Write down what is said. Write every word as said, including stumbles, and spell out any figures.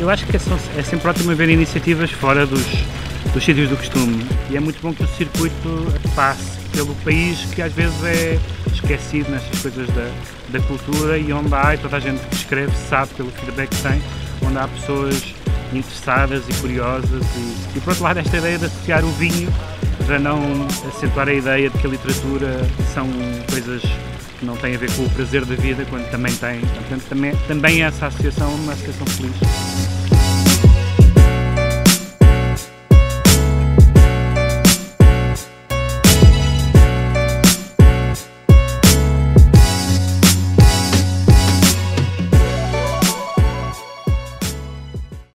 eu acho que é, é sempre ótimo haver iniciativas fora dos, dos sítios do costume, e é muito bom que o circuito passe pelo país, que às vezes é esquecido nestas coisas da, da cultura, e onde há, e toda a gente que escreve sabe pelo feedback que tem, onde há pessoas interessadas e curiosas, e, e por outro lado esta ideia de associar o vinho para não acentuar a ideia de que a literatura são coisas que não têm a ver com o prazer da vida, quando também tem. Portanto, também, também essa associação é uma associação feliz.